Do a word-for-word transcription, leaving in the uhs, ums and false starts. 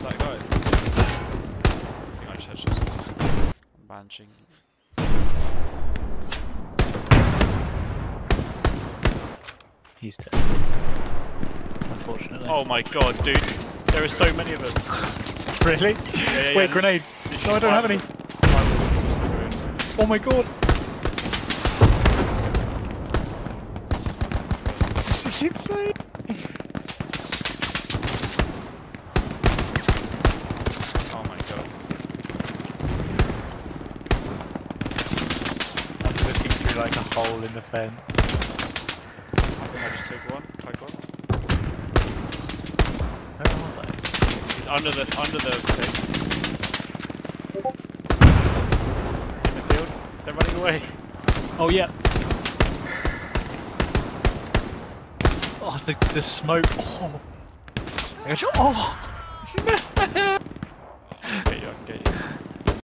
that guy? I think I just headshots. I'm banshing. He's dead. Unfortunately. Oh my god, dude. There are so many of them. Really? Yeah, yeah, Wait, yeah. grenade! Literally No, I don't have any! five of them. So we're in. Oh my god! This is insane! Oh my god. I'm looking through like a hole in the fence. I think I just took one. Tag one. Where are they? He's under the under the thing. In the field. They're running away. Oh yeah! Oh, the, the smoke! Oh! I got you! Oh! I can get you, I can get you.